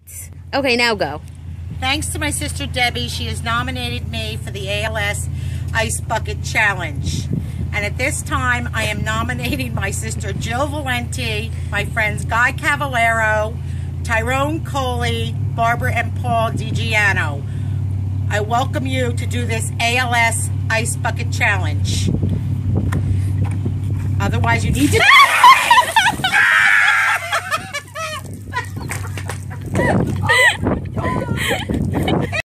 Okay, now go. Thanks to my sister Debbie, she has nominated me for the ALS Ice Bucket Challenge. And at this time, I am nominating my sister Jill Valenti, my friends Guy Cavallero, Tyrone Coley, Barbara and Paul DiGiano. I welcome you to do this ALS Ice Bucket Challenge. Otherwise, you need to...